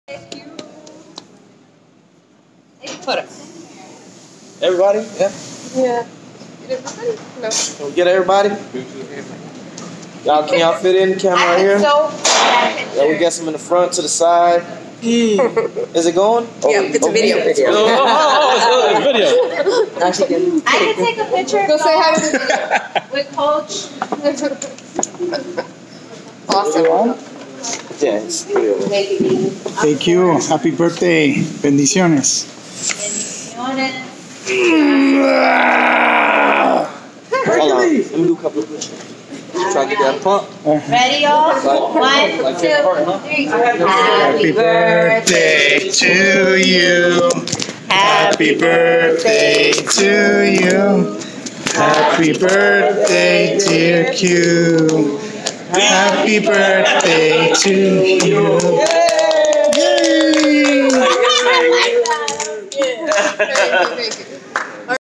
Photo. Everybody? Yeah. Yeah. Get everybody? No. Can we get everybody? Can y'all fit in the camera right here? Yeah, we got some in the front, to the side. Is it going? Yeah, it's a video. It's video. I can take a picture. Go say hi to with Coach. Awesome. Yes. Thank you. Happy birthday. Bendiciones. Hold on. Let me do a couple of pictures. Try to get that pump. Ready, y'all? 1, 2, 3. Happy birthday to you. Happy birthday to you. Happy birthday, dear Q. Happy birthday to you. Thank you.